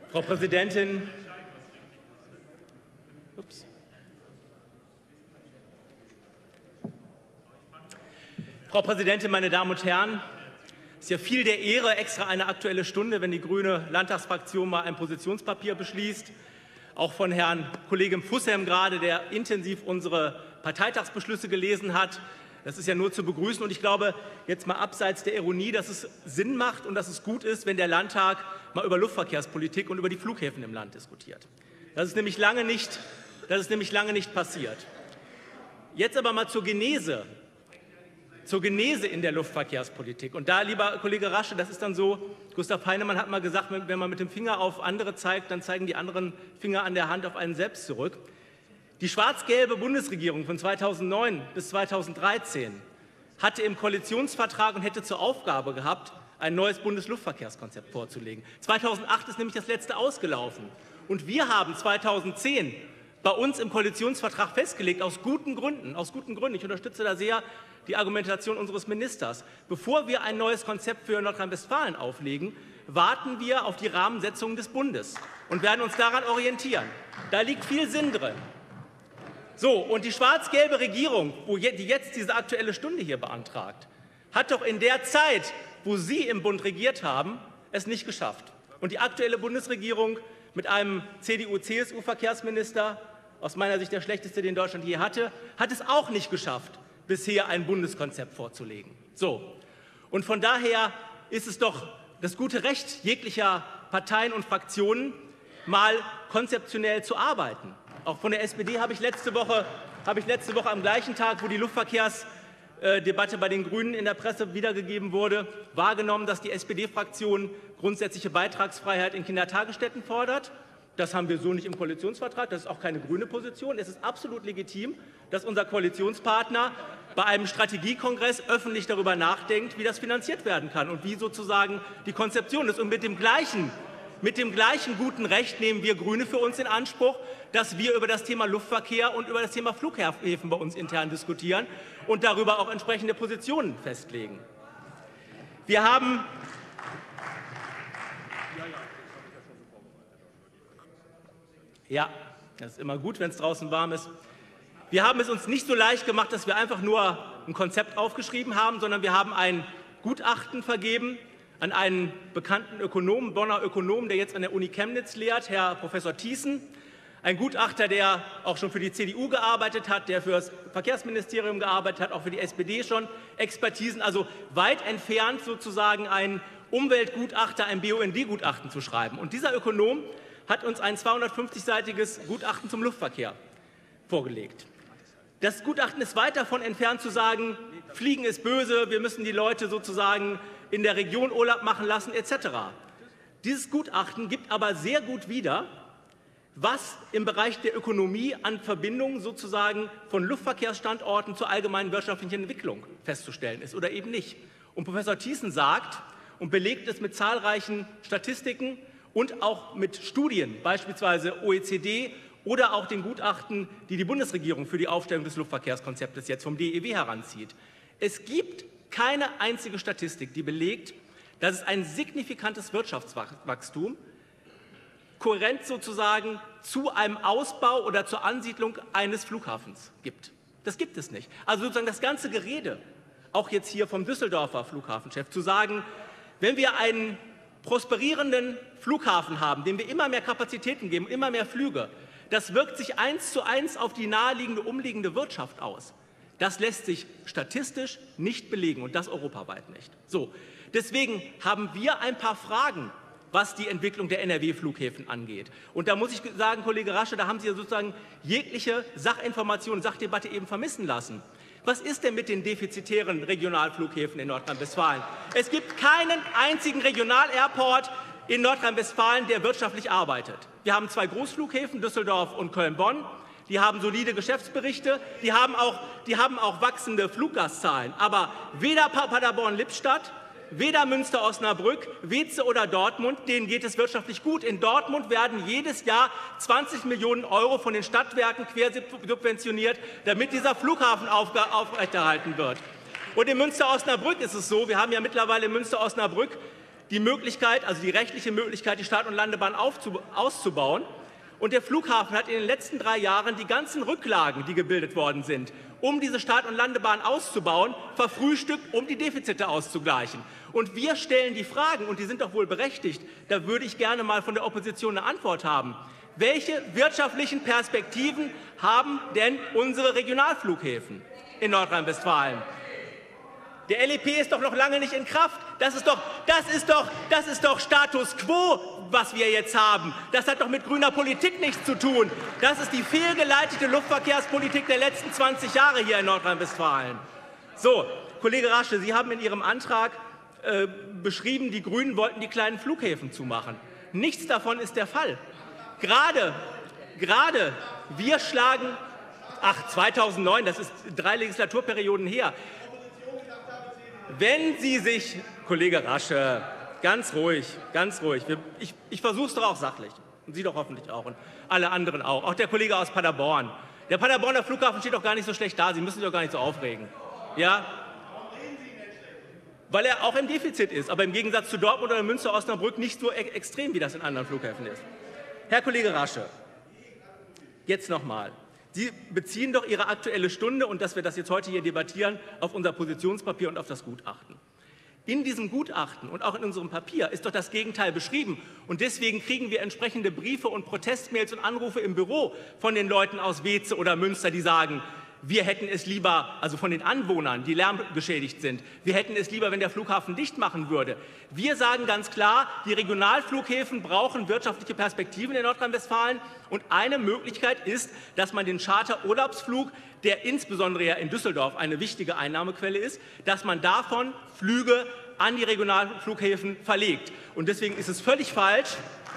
Frau Präsidentin, Frau Präsidentin, meine Damen und Herren! Es ist ja viel der Ehre extra eine Aktuelle Stunde, wenn die grüne Landtagsfraktion mal ein Positionspapier beschließt. Auch von Herrn Kollegen Fussem gerade, der intensiv unsere Parteitagsbeschlüsse gelesen hat. Das ist ja nur zu begrüßen. Und ich glaube, jetzt mal abseits der Ironie, dass es Sinn macht und dass es gut ist, wenn der Landtag mal über Luftverkehrspolitik und über die Flughäfen im Land diskutiert. Das ist nämlich lange nicht passiert. Jetzt aber mal zur Genese in der Luftverkehrspolitik. Und da, lieber Kollege Rasche, das ist dann so, Gustav Heinemann hat mal gesagt, wenn man mit dem Finger auf andere zeigt, dann zeigen die anderen Finger an der Hand auf einen selbst zurück. Die schwarz-gelbe Bundesregierung von 2009 bis 2013 hatte im Koalitionsvertrag und hätte zur Aufgabe gehabt, ein neues Bundesluftverkehrskonzept vorzulegen. 2008 ist nämlich das letzte ausgelaufen. Und wir haben 2010 bei uns im Koalitionsvertrag festgelegt, aus guten Gründen, ich unterstütze da sehr die Argumentation unseres Ministers, bevor wir ein neues Konzept für Nordrhein-Westfalen auflegen, warten wir auf die Rahmensetzung des Bundes und werden uns daran orientieren. Da liegt viel Sinn drin. So, und die schwarz-gelbe Regierung, die jetzt diese Aktuelle Stunde hier beantragt, hat doch in der Zeit, wo Sie im Bund regiert haben, es nicht geschafft. Und die aktuelle Bundesregierung mit einem CDU-CSU-Verkehrsminister, aus meiner Sicht der schlechteste, den Deutschland je hatte, hat es auch nicht geschafft, bisher ein Bundeskonzept vorzulegen. So. Und von daher ist es doch das gute Recht jeglicher Parteien und Fraktionen, mal konzeptionell zu arbeiten. Auch von der SPD habe ich letzte Woche am gleichen Tag, wo die Luftverkehrsdebatte bei den Grünen in der Presse wiedergegeben wurde, wahrgenommen, dass die SPD-Fraktion grundsätzliche Beitragsfreiheit in Kindertagesstätten fordert. Das haben wir so nicht im Koalitionsvertrag. Das ist auch keine grüne Position. Es ist absolut legitim, dass unser Koalitionspartner bei einem Strategiekongress öffentlich darüber nachdenkt, wie das finanziert werden kann und wie sozusagen die Konzeption ist. Und mit dem gleichen guten Recht nehmen wir Grüne für uns in Anspruch, dass wir über das Thema Luftverkehr und über das Thema Flughäfen bei uns intern diskutieren und darüber auch entsprechende Positionen festlegen. Wir haben Ja, das ist immer gut, wenn es draußen warm ist. Wir haben es uns nicht so leicht gemacht, dass wir einfach nur ein Konzept aufgeschrieben haben, sondern wir haben ein Gutachten vergeben an einen bekannten Ökonomen, Bonner Ökonomen, der jetzt an der Uni Chemnitz lehrt, Herr Professor Thiessen. Ein Gutachter, der auch schon für die CDU gearbeitet hat, der für das Verkehrsministerium gearbeitet hat, auch für die SPD schon Expertisen, also weit entfernt sozusagen ein Umweltgutachter, ein BUND-Gutachten zu schreiben. Und dieser Ökonom hat uns ein 250-seitiges Gutachten zum Luftverkehr vorgelegt. Das Gutachten ist weit davon entfernt zu sagen, Fliegen ist böse, wir müssen die Leute sozusagen in der Region Urlaub machen lassen etc. Dieses Gutachten gibt aber sehr gut wieder, was im Bereich der Ökonomie an Verbindungen sozusagen von Luftverkehrsstandorten zur allgemeinen wirtschaftlichen Entwicklung festzustellen ist oder eben nicht. Und Professor Thiessen sagt und belegt es mit zahlreichen Statistiken und auch mit Studien, beispielsweise OECD oder auch den Gutachten, die die Bundesregierung für die Aufstellung des Luftverkehrskonzeptes jetzt vom DEW heranzieht. Es gibt keine einzige Statistik, die belegt, dass es ein signifikantes Wirtschaftswachstum kohärent sozusagen zu einem Ausbau oder zur Ansiedlung eines Flughafens gibt. Das gibt es nicht. Also sozusagen das ganze Gerede, auch jetzt hier vom Düsseldorfer Flughafenchef, zu sagen, wenn wir einen prosperierenden Flughafen haben, dem wir immer mehr Kapazitäten geben, immer mehr Flüge, das wirkt sich 1:1 auf die naheliegende, umliegende Wirtschaft aus. Das lässt sich statistisch nicht belegen und das europaweit nicht. So, deswegen haben wir ein paar Fragen, was die Entwicklung der NRW-Flughäfen angeht. Und da muss ich sagen, Kollege Rasche, da haben Sie ja sozusagen jegliche Sachinformation, Sachdebatte eben vermissen lassen. Was ist denn mit den defizitären Regionalflughäfen in Nordrhein-Westfalen? Es gibt keinen einzigen Regional-Airport in Nordrhein-Westfalen, der wirtschaftlich arbeitet. Wir haben 2 Großflughäfen, Düsseldorf und Köln-Bonn. Die haben solide Geschäftsberichte, die haben auch wachsende Fluggastzahlen. Aber weder Paderborn-Lippstadt, weder Münster-Osnabrück, Weeze oder Dortmund, denen geht es wirtschaftlich gut. In Dortmund werden jedes Jahr 20 Millionen € von den Stadtwerken quersubventioniert, damit dieser Flughafen aufrechterhalten wird. Und in Münster-Osnabrück ist es so, wir haben ja mittlerweile in Münster-Osnabrück die Möglichkeit, also die rechtliche Möglichkeit, die Start- und Landebahn auszubauen. Und der Flughafen hat in den letzten 3 Jahren die ganzen Rücklagen, die gebildet worden sind, um diese Start- und Landebahn auszubauen, verfrühstückt, um die Defizite auszugleichen. Und wir stellen die Fragen, und die sind doch wohl berechtigt, da würde ich gerne mal von der Opposition eine Antwort haben. Welche wirtschaftlichen Perspektiven haben denn unsere Regionalflughäfen in Nordrhein-Westfalen? Der LEP ist doch noch lange nicht in Kraft. Das ist doch Status quo, was wir jetzt haben. Das hat doch mit grüner Politik nichts zu tun. Das ist die fehlgeleitete Luftverkehrspolitik der letzten 20 Jahre hier in Nordrhein-Westfalen. So, Kollege Rasche, Sie haben in Ihrem Antrag beschrieben, die Grünen wollten die kleinen Flughäfen zumachen. Nichts davon ist der Fall. Gerade wir schlagen, 2009, das ist 3 Legislaturperioden her. Wenn Sie sich, Kollege Rasche, ganz ruhig, ich versuche es doch auch sachlich, und Sie doch hoffentlich auch und alle anderen auch der Kollege aus Paderborn. Der Paderborner Flughafen steht doch gar nicht so schlecht da, Sie müssen sich doch gar nicht so aufregen. Ja? Weil er auch im Defizit ist, aber im Gegensatz zu Dortmund oder Münster, Osnabrück nicht so extrem, wie das in anderen Flughäfen ist. Herr Kollege Rasche, jetzt nochmal. Sie beziehen doch Ihre Aktuelle Stunde und dass wir das jetzt heute hier debattieren auf unser Positionspapier und auf das Gutachten. In diesem Gutachten und auch in unserem Papier ist doch das Gegenteil beschrieben. Und deswegen kriegen wir entsprechende Briefe und Protestmails und Anrufe im Büro von den Leuten aus Weeze oder Münster, die sagen, wir hätten es lieber, also von den Anwohnern, die lärmgeschädigt sind, wir hätten es lieber, wenn der Flughafen dicht machen würde. Wir sagen ganz klar, die Regionalflughäfen brauchen wirtschaftliche Perspektiven in Nordrhein-Westfalen. Und eine Möglichkeit ist, dass man den Charter-Urlaubsflug, der insbesondere ja in Düsseldorf eine wichtige Einnahmequelle ist, dass man davon Flüge an die Regionalflughäfen verlegt. Und deswegen ist es völlig falsch,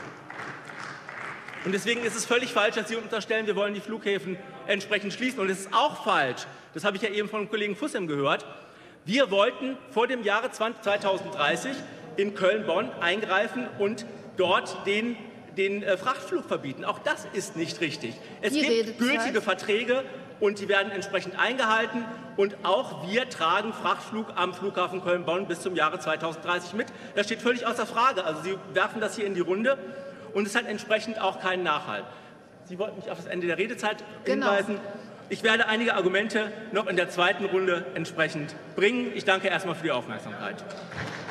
dass Sie unterstellen, wir wollen die Flughäfen entsprechend schließen. Und es ist auch falsch, das habe ich ja eben von Kollegen Fussem gehört, wir wollten vor dem Jahre 2030 in Köln-Bonn eingreifen und dort den Frachtflug verbieten. Auch das ist nicht richtig. Es gibt gültige Verträge und die werden entsprechend eingehalten. Und auch wir tragen Frachtflug am Flughafen Köln-Bonn bis zum Jahre 2030 mit. Das steht völlig außer Frage. Also Sie werfen das hier in die Runde. Und es hat entsprechend auch keinen Nachhalt. Sie wollten mich auf das Ende der Redezeit hinweisen. Ich werde einige Argumente noch in der zweiten Runde entsprechend bringen. Ich danke erstmal für die Aufmerksamkeit.